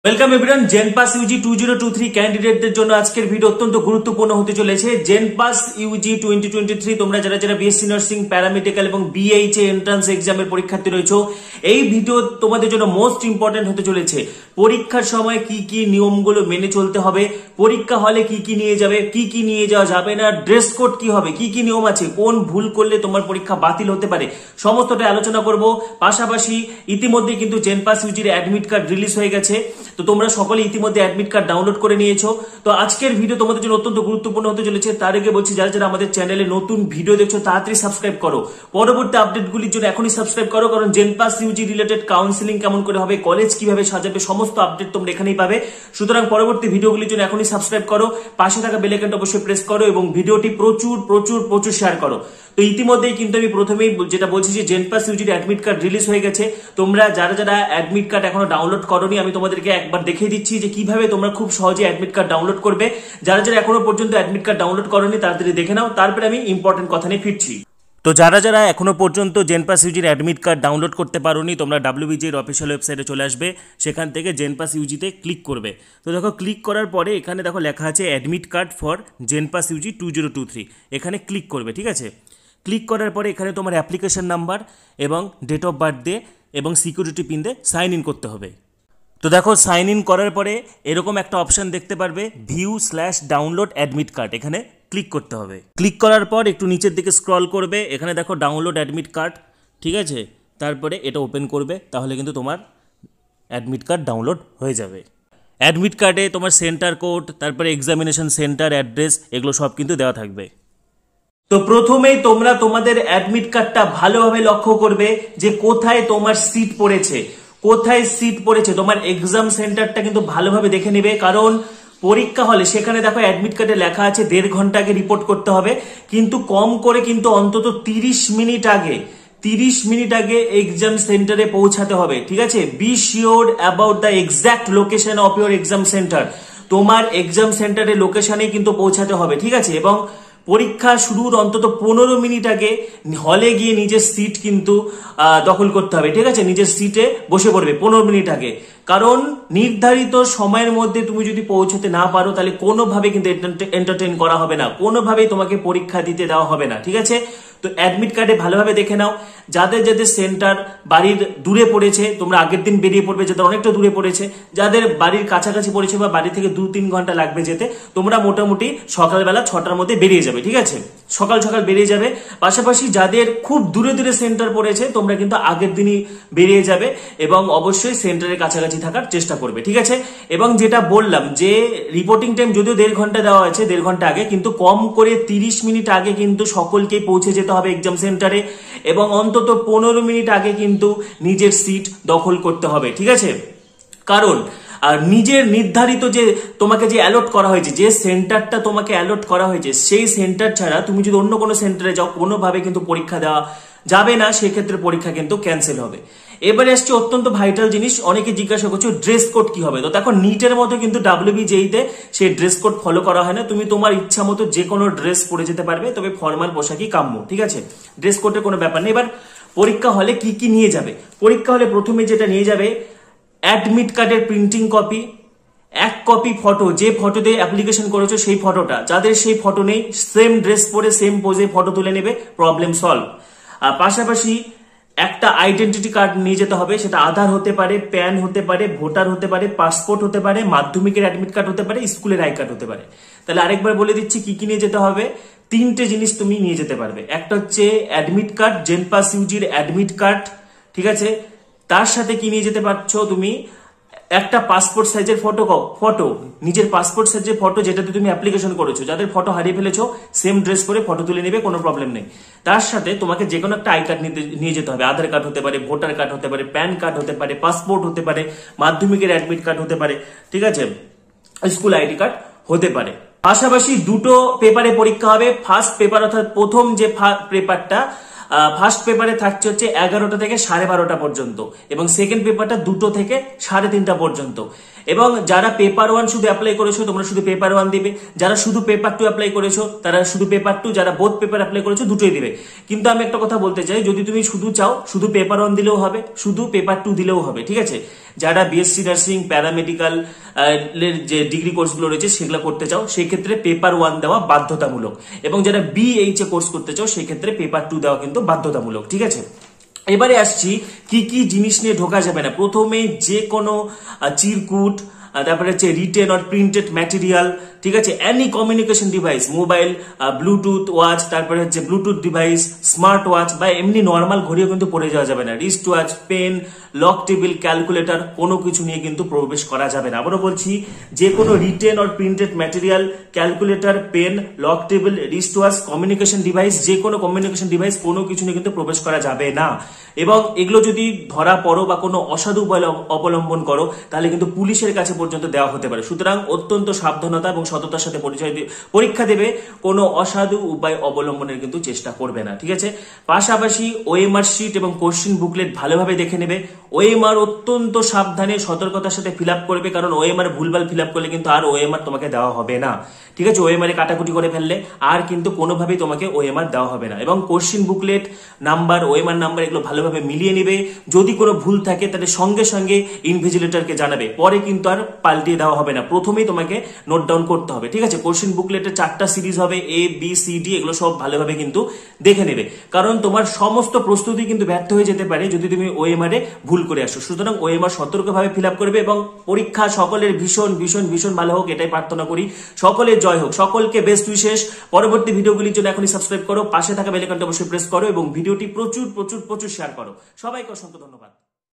Welcome everyone. JENPAS UG 2023 ক্যান্ডিডেটদের জন্য আজকের ভিডিও অত্যন্ত গুরুত্বপূর্ণ হতে চলেছে। জেনপাস ইউজি 2023 তোমরা যারা বিএসসি নার্সিং, প্যারামেডিক্যাল এবং বিএইচ এন্ট্রান্স এক্সামের পরীক্ষার্থী রয়েছে, এই ভিডিও তোমাদের জন্য মোস্ট ইম্পর্টেন্ট হতে চলেছে। পরীক্ষার সময় কি কি নিয়মগুলো মেনে চলতে হবে, পরীক্ষা হলে কি কি নিয়ে যাবে, কি কি নিয়ে যাওয়া যাবে না, ড্রেস কোড কি হবে, কি কি নিয়ম আছে, কোন ভুল করলে তোমার পরীক্ষা বাতিল হতে পারে, সমস্তটা আলোচনা করব। পাশাপাশি ইতিমধ্যে কিন্তু জেনপাস ইউজির অ্যাডমিট কার্ড রিলিজ হয়ে গেছে, তো তোমরা সকলে ইতিমধ্যে অ্যাডমিট কার্ড ডাউনলোড করে নিয়েছো। তো আজকের ভিডিও তোমাদের জন্য অত্যন্ত গুরুত্বপূর্ণ হতে চলেছে। তার আগে বলছি, যারা আমাদের চ্যানেলে নতুন ভিডিও দেখছো তাড়াতাড়ি সাবস্ক্রাইব করো, পরবর্তী আপডেটগুলির জন্য এখনই সাবস্ক্রাইব করো, কারণ জেনপাস ইউজি রিলেটেড কাউন্সিলিং কেমন করে হবে, কলেজ কিভাবে সাজাবে, সমস্ত আপডেট তোমরা এখানেই পাবে। সুতরাং পরবর্তী ভিডিওগুলির জন্য এখনই সাবস্ক্রাইব করো, পাশে থাকা বেল আইকনটা অবশ্যই প্রেস করো এবং ভিডিওটি প্রচুর প্রচুর প্রচুর শেয়ার করো। তো ইতিমধ্যেই কিন্তু আমি প্রথমেই যেটা বলছি যে জেনপাস ইউজির অ্যাডমিট কার্ড রিলিজ হয়ে গেছে। তোমরা যারা অ্যাডমিট কার্ড এখনো ডাউনলোড করোনি, আমি তোমাদেরকে একবার দেখিয়ে দিচ্ছি যে কিভাবে তোমরা খুব সহজে অ্যাডমিট কার্ড ডাউনলোড করবে। যারা এখনো পর্যন্ত অ্যাডমিট কার্ড ডাউনলোড করোনি তাড়াতাড়ি দেখে নাও, তারপরে আমি ইম্পর্টেন্ট কথা নিয়ে ফিরছি। তো যারা এখনো পর্যন্ত জেনপাস ইউজির অ্যাডমিট কার্ড ডাউনলোড করতে পারোনি, তোমরা WBJ এর অফিসিয়াল ওয়েবসাইটে চলে আসবে, সেখান থেকে জেনপাস ইউজিতে ক্লিক করবে। তো দেখো, ক্লিক করার পরে এখানে দেখো লেখা আছে admit card for JENPAS UG 2023, এখানে ক্লিক করবে। ঠিক আছে, ক্লিক করার পরে এখানে তোমার অ্যাপ্লিকেশন নাম্বার এবং ডেট অফ বার্থ দিয়ে এবং সিকিউরিটি পিন দিয়ে সাইন ইন করতে হবে। তো দেখো, সাইন ইন করার পরে এরকম একটা অপশন দেখতে পারবে, ভিউ/ডাউনলোড অ্যাডমিট কার্ড, এখানে ক্লিক করতে হবে। ক্লিক করার পর একটু নিচের দিকে স্ক্রল করবে, এখানে দেখো ডাউনলোড অ্যাডমিট কার্ড। ঠিক আছে, তারপরে এটা ওপেন করবে, তাহলে কিন্তু তোমার অ্যাডমিট কার্ড ডাউনলোড হয়ে যাবে। অ্যাডমিট কার্ডে তোমার সেন্টার কোড, তারপরে এক্সামিনেশন সেন্টার অ্যাড্রেস, এগুলো সব কিন্তু দেওয়া থাকবে। তো প্রথমেই তোমরা তোমাদের অ্যাডমিট কার্ডটা ভালোভাবে লক্ষ্য করবে যে কোথায় তোমার সিট পড়েছে, কোথায় সিট পড়েছে। তোমার এক্সাম সেন্টারটা কিন্তু ভালোভাবে দেখে নেবে, কারণ পরীক্ষা হলে সেখানে দেখো অ্যাডমিট কার্ডে লেখা আছে 1.5 ঘন্টা আগে রিপোর্ট করতে হবে, কিন্তু কম করে কিন্তু অন্তত 30 মিনিট আগে এক্সাম সেন্টারে পৌঁছাতে হবে। ঠিক আছে, be sure about the exact location of your exam centre. তোমার এক্সাম সেন্টারের লোকেশনে কিন্তু পৌঁছাতে হবে। ঠিক আছে, এবং পরীক্ষা শুরুর অন্তত 15 মিনিট আগে হলে গিয়ে নিজের সিট কিন্তু দখল করতে হবে। ঠিক আছে, নিজের সিটে বসে পড়বে 15 মিনিট আগে, কারণ নির্ধারিত সময়ের মধ্যে তুমি যদি পৌঁছতে না পারো তাহলে কোনোভাবে কিন্তু এন্টারটেইন করা হবে না, কোনোভাবেই তোমাকে পরীক্ষা দিতে দেওয়া হবে না। ঠিক আছে, তো অ্যাডমিট কার্ডে ভালোভাবে দেখে নাও যাদের সেন্টার বাড়ির দূরে পড়েছে, তোমরা আগের দিন বেরিয়ে পড়বে, যাদের অনেকটা দূরে পড়েছে, যাদের বাড়ির কাছাকাছি পড়েছে বা বাড়ি থেকে 2-3 ঘন্টা লাগবে যেতে, তোমরা মোটামুটি সকালবেলা 6টার মধ্যে বেরিয়ে যাবে। ঠিক আছে, সকাল বেরিয়ে যাবে। পাশাপাশি যাদের খুব দূরে সেন্টার পড়েছে, তোমরা কিন্তু আগের দিনই বেরিয়ে যাবে এবং অবশ্যই সেন্টারের কাছাকাছি থাকার চেষ্টা করবে। ঠিক আছে, এবং যেটা বললাম যে রিপোর্টিং টাইম যদিও 1.5 ঘন্টা দেওয়া আছে, 1.5 ঘন্টা আগে, কিন্তু কম করে 30 মিনিট আগে কিন্তু সকলকে পৌঁছে যেতে হবে এক্সাম সেন্টারে, এবং অন্তত 15 মিনিট আগে কিন্তু নিজের সিট দখল করতে হবে। ঠিক আছে, কারণ আর নিজের নির্ধারিত যে তোমাকে যে অ্যালট করা হয়েছে, যে সেন্টারটা তোমাকে অ্যালট করা হয়েছে, সেই সেন্টার ছাড়া তুমি যদি অন্য কোনো সেন্টারে যাও, কোনোভাবে কিন্তু পরীক্ষা দেওয়া যাবে না, সেক্ষেত্রে পরীক্ষা কিন্তু ক্যান্সেল হবে। এবারে আসছে অত্যন্ত ভাইটাল জিনিস, অনেকে জিজ্ঞাসা করছো ড্রেস কোড কি হবে। তো দেখো, নিটের মতো কিন্তু WBJতে সেই ড্রেস কোড ফলো করা হয় না, তুমি তোমার ইচ্ছা মতো যে কোনো ড্রেস পরে যেতে পারবে, তবে ফর্মাল পোশাকই কাম্য। ঠিক আছে, ড্রেস কোডের কোনো ব্যাপার নেই। এবার পরীক্ষা হলে কি কি নিয়ে যাবে, পরীক্ষা হলে প্রথমে যেটা নিয়ে যাবে, অ্যাডমিট কার্ডের প্রিন্টিং কপি, 1 কপি ফটো, যে ফটো দিয়ে অ্যাপ্লিকেশন করেছো সেই ফটোটা, যাদের সেই ফটো নেই সেম ড্রেস পরে সেম পোজে ফটো তুলে নেবে, প্রবলেম সলভ। আর পাশাপাশি একটা আইডেন্টিটি কার্ড নিয়ে যেতে হবে, সেটা আধার হতে পারে, প্যান হতে পারে, ভোটার হতে পারে, পাসপোর্ট হতে পারে, মাধ্যমিকের অ্যাডমিট কার্ড হতে পারে, স্কুলের আই কার্ড হতে পারে। তাহলে আরেকবার বলে দিচ্ছি কি কি নিয়ে যেতে হবে। 3টে জিনিস তুমি নিয়ে যেতে পারবে। একটা হচ্ছে অ্যাডমিট কার্ড, জেনপাস ইউজির অ্যাডমিট কার্ড। ঠিক আছে, তার সাথে কি নিয়ে যেতে পারছো তুমি, একটা পাসপোর্ট সাইজের ফটো, নিজের পাসপোর্ট সাইজের ফটো যেটাতে তুমি অ্যাপ্লিকেশন করেছো, যাদের ফটো হারিয়ে ফেলেছো সেম ড্রেস পরে ফটো তুলে নেবে, কোনো প্রবলেম নেই। তার সাথে তোমাকে যে কোনো একটা আই কার্ড নিয়ে যেতে হবে, আধার কার্ড হতে পারে, ভোটার কার্ড হতে পারে, প্যান কার্ড হতে পারে, পাসপোর্ট হতে পারে, মাধ্যমিকের অ্যাডমিট কার্ড হতে পারে। ঠিক আছে, স্কুল আইডি কার্ড হতে পারে। পাশাপাশি 2টো পেপারে পরীক্ষা হবে। ফার্স্ট পেপার অর্থাৎ প্রথম যে পেপারটা, ফার্স্ট পেপারে থাকছে হচ্ছে 11টা থেকে 12:30 পর্যন্ত এবং সেকেন্ড পেপারটা 2টো থেকে 3:30 পর্যন্ত। এবং যারা পেপার 1 শুধু অ্যাপ্লাই করেছো তোমরা শুধু পেপার 1 দিবে, যারা শুধু পেপার 2 অ্যাপ্লাই করেছো তারা শুধু পেপার 2, যারা বোথ পেপার অ্যাপ্লাই করেছো দুটোই দিবে। কিন্তু আমি একটা কথা বলতে চাই, যদি তুমি শুধু চাও শুধু পেপার 1 দিলেও হবে, শুধু পেপার 2 দিলেও হবে, ঠিক আছে। যারা বিএসসি নার্সিং প্যারামেডিক্যাল যে ডিগ্রি কোর্সগুলো রয়েছে সেগুলো করতে চাও সেই ক্ষেত্রে পেপার 1 দেওয়া বাধ্যতামূলক, এবং যারা বিএইচএ কোর্স করতে চাও সেই ক্ষেত্রে পেপার 2 দেওয়া কিন্তু বাধ্যতামূলক, ঠিক আছে। এবারে আসছি কি কি জিনিস নিয়ে ঢোকা যাবে না। প্রথমে যে কোনো চিরকুট, তারপরে হচ্ছে রিটেন অর প্রিন্টেড ম্যাটেরিয়াল, ঠিক আছে, any communication device, mobile, bluetooth watch, তারপরে হচ্ছে ব্লুটুথ ডিভাইস, স্মার্ট ওয়াচ বা এমনি নর্মাল ঘড়িও কিন্তু পড়ে যাওয়া যাবে না। Wrist watch, pen, log table, calculator কোনো কিছু নিয়ে কিন্তু প্রবেশ করা যাবে না। আবারও বলছি, যে কোনো written or printed material, calculator, pen, log table, wrist watch, communication device, যে কোনো কমিউনিকেশন ডিভাইস কোনো কিছু নিয়ে কিন্তু প্রবেশ করা যাবে না। এবং এগুলো যদি ধরা পড়ো বা কোনো অসাধু উপায় অবলম্বন করো তাহলে কিন্তু পুলিশের কাছে পর্যন্ত দেওয়া হতে পারে। সুতরাং অত্যন্ত সাবধানতা এবং সততার সাথে পরীক্ষা দেবে, কোনো অসাধু উপায় অবলম্বনের কিন্তু চেষ্টা করবে না, ঠিক আছে। পাশাপাশি ওএমআর শিট এবং কোশ্চেন বুকলেট ভালোভাবে দেখে নেবে। ওএমআর অত্যন্ত সাবধানে সতর্কতার সাথে ফিল আপ করবে, কারণ ওএমআর ভুলভাল ফিল আপ করলে কিন্তু আর ওএমআর তোমাকে দেওয়া হবে না, ঠিক আছে। ওএমআর এ কাটাকুটি করে ফেললে আর কিন্তু কোনোভাবেই তোমাকে ওএমআর দেওয়া হবে না। এবং question booklet number, OMR number এগুলো ভালোভাবে মিলিয়ে নেবে। যদি কোনো ভুল থাকে তাহলে সঙ্গে সঙ্গে ইনভিজিলেটরকে জানাবে, পরে কিন্তু আর পাল্টিয়ে দেওয়া হবে না, প্রথমেই তোমাকে নোট ডাউন করতে হবে, ঠিক আছে। কোশ্চেন বুকলেটের 4টা সিরিজ হবে, এ বি সি ডি, এগুলো সব ভালোভাবে কিন্তু দেখে নেবে, কারণ তোমার সমস্ত প্রস্তুতি কিন্তু ব্যর্থ হয়ে যেতে পারে যদি তুমি ওএমআর এ ভুল করে আসো। সুতরাং ওএমআর সতর্কভাবে ফিল আপ করবে এবং পরীক্ষা সকলের ভীষণ ভীষণ ভীষণ ভালো হোক এটাই প্রার্থনা করি। সকলের জয় হোক, সকলকে বেস্ট উইশেস। পরবর্তী ভিডিওগুলির জন্য এখনই সাবস্ক্রাইব করো, পাশে থাকা বেল আইকনটা অবশ্যই প্রেস করো এবং ভিডিওটি প্রচুর প্রচুর প্রচুর শেয়ার করো। সবাইকে অসংখ্য ধন্যবাদ।